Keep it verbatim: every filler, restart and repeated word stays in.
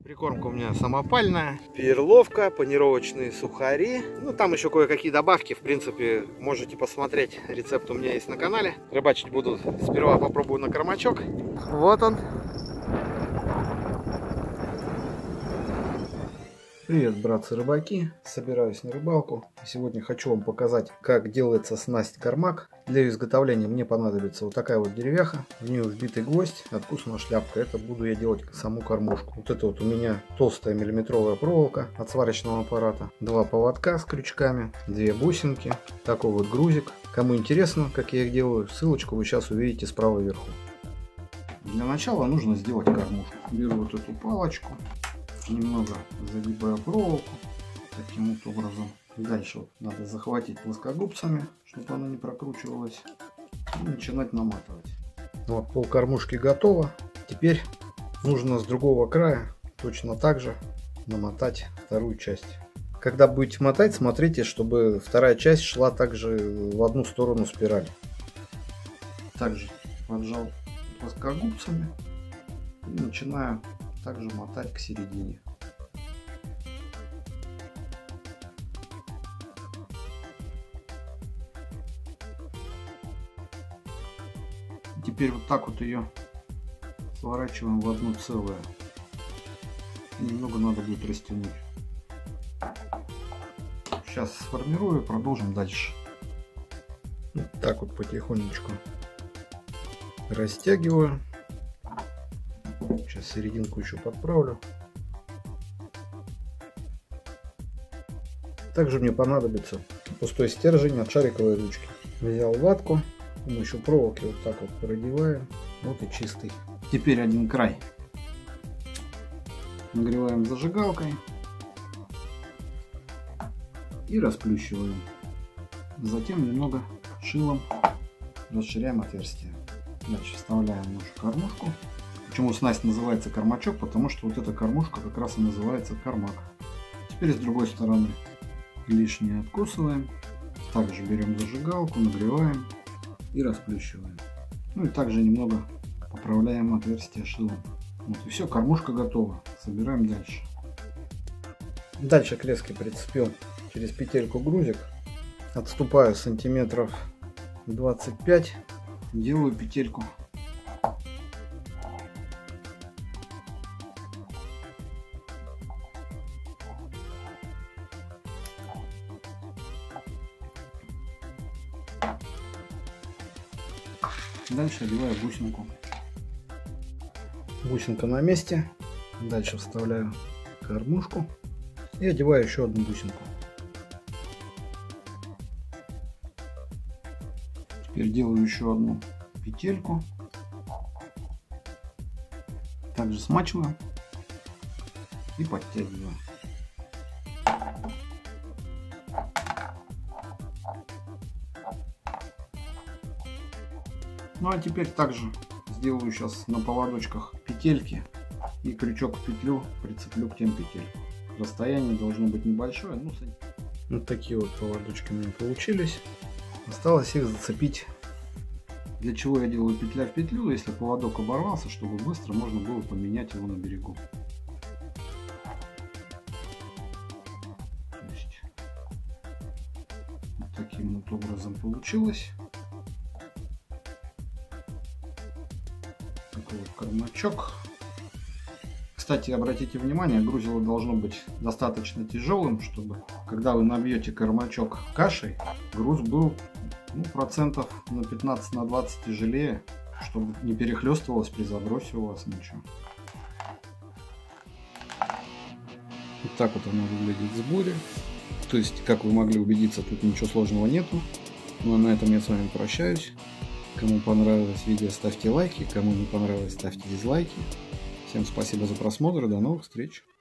Прикормка у меня самопальная, перловка, панировочные сухари. Ну, там еще кое-какие добавки. В принципе, можете посмотреть. Рецепт у меня есть на канале. Рыбачить буду. Сперва попробую на кормачок. Вот он. Привет, братцы-рыбаки! Собираюсь на рыбалку. Сегодня хочу вам показать, как делается снасть кармак. Для изготовления мне понадобится вот такая вот деревяха. В нее вбитый гвоздь, откусана шляпка. Это буду я делать саму кормушку. Вот это вот у меня толстая миллиметровая проволока от сварочного аппарата. Два поводка с крючками, две бусинки, такой вот грузик. Кому интересно, как я их делаю, ссылочку вы сейчас увидите справа вверху. Для начала нужно сделать кормушку. Беру вот эту палочку. Немного загибаю проволоку таким вот образом. Дальше вот надо захватить плоскогубцами, чтобы она не прокручивалась, и начинать наматывать. Вот, пол кормушки готово. Теперь нужно с другого края точно так же намотать вторую часть. Когда будете мотать, смотрите, чтобы вторая часть шла также в одну сторону спирали. Также поджал плоскогубцами и начинаю также мотать к середине. Теперь вот так вот ее сворачиваем в одно целое. Немного надо будет растянуть. Сейчас сформирую и продолжим дальше. Вот так вот потихонечку растягиваю. Сейчас серединку еще подправлю. Также мне понадобится пустой стержень от шариковой ручки. Взял ватку, с помощью проволоки вот так вот продеваем. Вот и чистый. Теперь один край нагреваем зажигалкой и расплющиваем. Затем немного шилом расширяем отверстие. Дальше вставляем нашу кормушку. Почему снасть называется кормачок? Потому что вот эта кормушка как раз и называется кармак. Теперь с другой стороны лишнее откусываем. Также берем зажигалку, нагреваем и расплющиваем. Ну и также немного поправляем отверстие шилом. Вот и все, кормушка готова. Собираем дальше. Дальше к леске прицепил через петельку грузик. Отступаю сантиметров двадцать пять. Делаю петельку. Дальше одеваю бусинку. Бусинка на месте. Дальше вставляю кормушку и одеваю еще одну бусинку. Теперь делаю еще одну петельку. Также смачиваю и подтягиваю. Ну а теперь также сделаю сейчас на поводочках петельки и крючок в петлю прицеплю к тем петелькам. Расстояние должно быть небольшое. Ну, вот такие вот поводочки у меня получились. Осталось их зацепить. Для чего я делаю петля в петлю, если поводок оборвался, чтобы быстро можно было поменять его на берегу. То есть, вот таким вот образом получилось. Такой вот кармачок. Кстати, обратите внимание, грузило должно быть достаточно тяжелым, чтобы когда вы набьете кармачок кашей, груз был ну, процентов на пятнадцать на двадцать тяжелее, чтобы не перехлестывалось при забросе у вас ничего. Вот так вот оно выглядит в сборе. То есть, как вы могли убедиться, тут ничего сложного нету. Ну а на этом я с вами прощаюсь. Кому понравилось видео, ставьте лайки. Кому не понравилось, ставьте дизлайки. Всем спасибо за просмотр и до новых встреч.